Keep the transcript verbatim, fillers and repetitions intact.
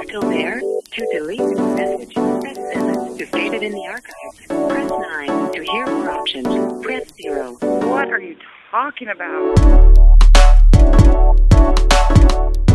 still there? To delete message, press seven. To save it in the archives, press nine. To hear more options, press zero. What are you talking about?